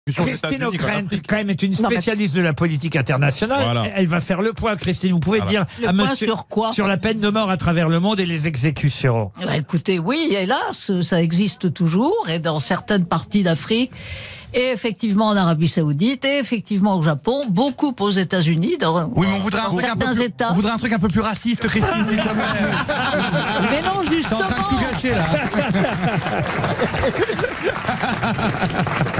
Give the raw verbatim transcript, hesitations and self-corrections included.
Christine O'Krent, quand même, est une spécialiste de la politique internationale. Voilà. Elle va faire le point, Christine. Vous pouvez voilà. dire le à point monsieur sur quoi? Sur la peine de mort à travers le monde et les exécutions. Eh bien, écoutez, oui, hélas, ça existe toujours, et dans certaines parties d'Afrique, et effectivement en Arabie Saoudite, et effectivement au Japon, beaucoup aux États-Unis. Dans, oui, mais on voudrait, un truc, un peu plus, États. on voudrait un truc un peu plus raciste, Christine, s'il te plaît. Mais non, justement. T'es en train de tout gâcher, là.